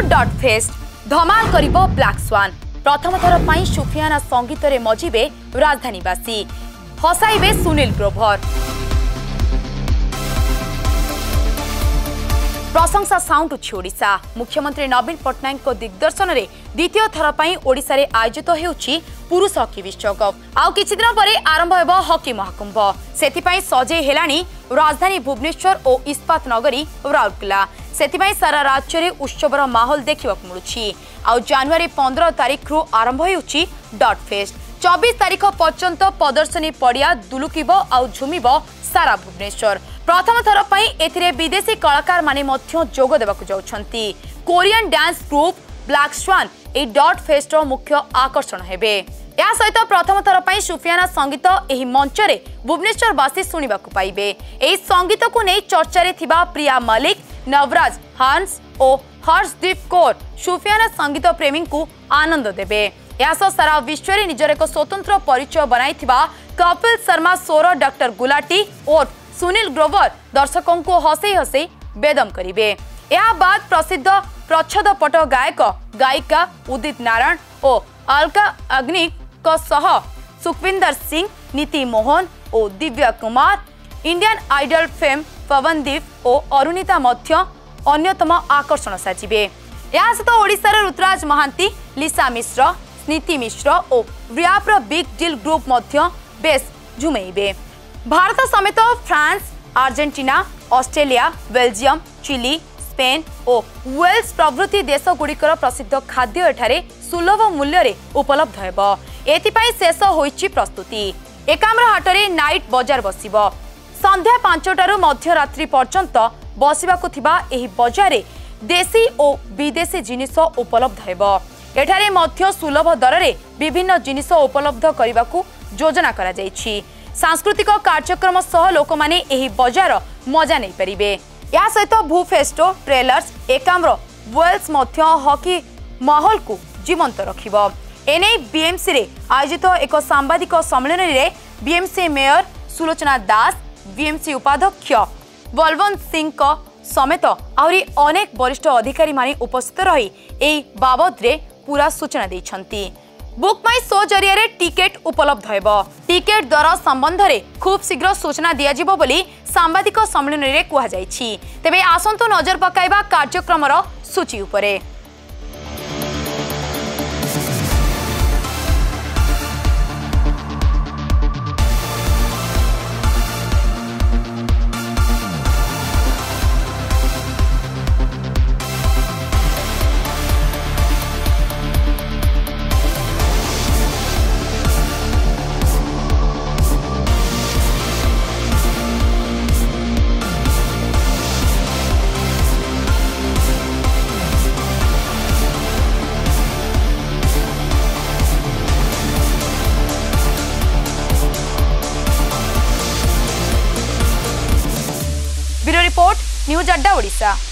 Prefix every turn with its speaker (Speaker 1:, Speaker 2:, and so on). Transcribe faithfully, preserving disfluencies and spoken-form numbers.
Speaker 1: Dot fest धमाल करिबो black swan प्रथम थर पई सुफियाना संगीत रे मजिबे राजधानीवासी हसाइबे सुनील ग्रोवर प्रशंसा साउंड उछि ओडिशा मुख्यमंत्री नवीन पट्टनायक को दिग्दर्शन रे द्वितीय थर पई ओडिशा रे आयोजित हेउछि पुरुष हॉकी विश्वकप आउ किछि दिन परे आरंभ हेबो हॉकी महाकुंभ सेति पई सजे हेलानी राजधानी भुवनेश्वर और इस्पात नगरी राउरकेला सेति पई सारा राज्य रे उत्सवर माहौल देखिबाक मिलुछि आउ जनवरी पंद्रह तारिख रु आरंभ हेउछि डॉट फेस्ट चौबीस तारिख पर्यंत प्रदर्शनी पड़िया दुलुकिबो आउ झुमिबो सारा भुवनेश्वर प्रथम थर पई एथिरे विदेशी कलाकार माने मध्य जोग देबाकु जाउछंती Korean dance group black swan A dot fest रो मुख्य आकर्षण हेबे या सहित प्रथम थर पई सुफियाना संगीत एही मंच रे भुवनेश्वर वासी सुनिबाकु पाइबे एही संगीत को नै चर्चा रे थिबा प्रिया मलिक नवराज हंस ओ हर्षदीप कौर सुफियाना संगीत प्रेमी को आनंद देबे यास सारा विश्व रे निजर एक स्वतंत्र परिचय बनाइथिबा कपिल शर्मा सोर डॉक्टर गुलाटी और सुनील ग्रोवर दर्शकों को हसे हसे बेदम करिवे या बाद प्रसिद्ध प्रच्छद पट गायक गायिका उदित नारायण और अलका अग्निक को सह सुखविंदर सिंह नीति मोहन और Divya Kumar Indian idol fame Pawandeep और अरुणिता मध्य अन्यतम आकर्षण साजिबे या सहित ओडिशार ऋतुराज महांती लिसा मिश्र नीति मिश्र और व्याप्र बिग डील ग्रुप मध्य बेस झुमेइबे भारत समेत France Argentina Australia Belgium Chile Spain और वेल्स प्रभृति देश गुड़िकर प्रसिद्ध खाद्य एठारे सुलभ मूल्य रे उपलब्ध हेबो एथिपाई शेष होईची प्रस्तुति एकाम्र हाटरे नाइट बाजार बसिबो संध्या पांचटारु मध्यरात्रि पर्यंत बसिबाकु थिबा एही बाजारे देशी और विदेशी जिनिस उपलब्ध हेबो एठारे मध्य सुलभ दर रे विभिन्न जिनिस उपलब्ध करिबाकु योजना करा जायछि सांस्कृतिक कार्यक्रम सह लोक माने एही बाजार मजा नै परिबे या सहित भू फेस्टो ट्रेलर्स एकाम्र वेल्स मध्य हॉकी माहौल को जीवंत रखिबो एने बीएमसी रे आयोजित एक सांबादिक सम्मेलन रे BMC mayor Sulochana Das BMC उपाध्यक्ष बलवंत सिंह को समेत आउरी अनेक वरिष्ठ अधिकारी माने उपस्थित रही एई बाबद रे पूरा सूचना दैछंती बुक माई शो जरिया रे टिकेट उपलब्ध हेबो टिकेट दर संबंध रे खूब शीघ्र सूचना दिया जिवो बोली सांबादिक सम्मेलन रे कुहा जायछि तेबे आसंतो नजर पकाइबा कार्यक्रम रो सूची उपरे ब्यूरो रिपोर्ट न्यूज अड्डा ओडिशा।